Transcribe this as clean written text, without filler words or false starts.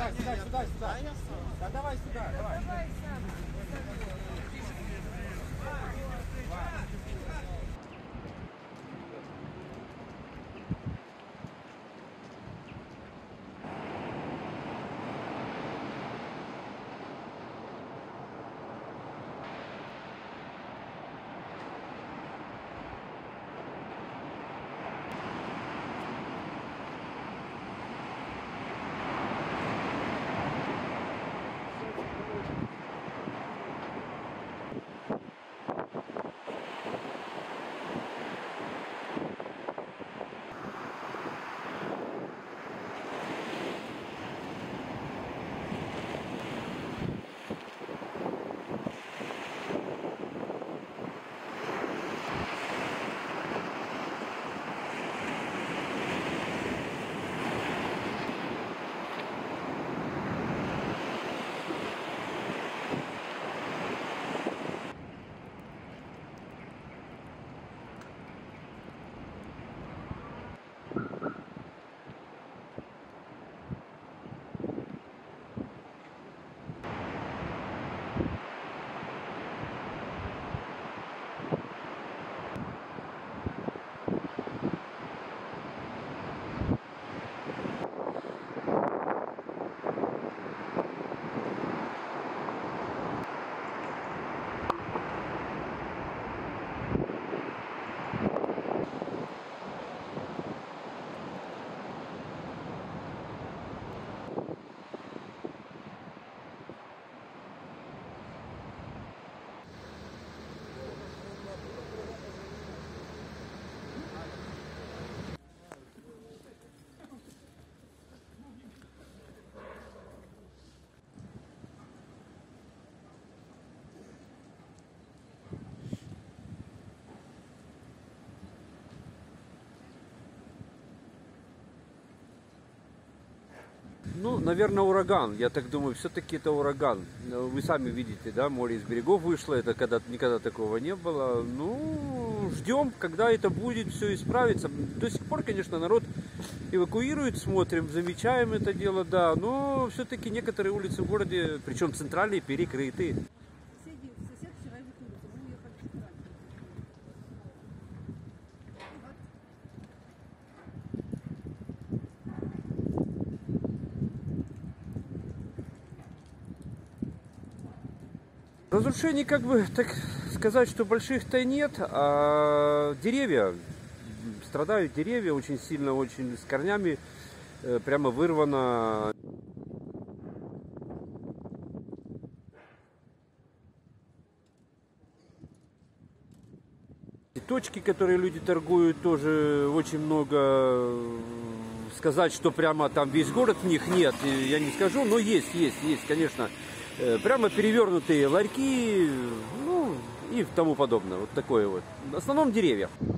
Сюда. Да давай сюда, давай. Ну, наверное, ураган. Я так думаю, все-таки это ураган. Вы сами видите, да, море из берегов вышло. Это никогда такого не было. Ну, ждем, когда это будет, все исправится. До сих пор, конечно, народ эвакуирует, смотрим, замечаем это дело, да. Но все-таки некоторые улицы в городе, причем центральные, перекрыты. Сосед вчера эвакуировался, мы уехали вчера. Разрушений, как бы, так сказать, что больших-то нет, а деревья, страдают деревья очень сильно, очень с корнями, прямо вырвано. И точки, которые люди торгуют, тоже очень много. Сказать, что прямо там весь город в них нет, я не скажу, но есть, конечно. Прямо перевернутые ларьки, ну и тому подобное. Вот такое вот. В основном деревья.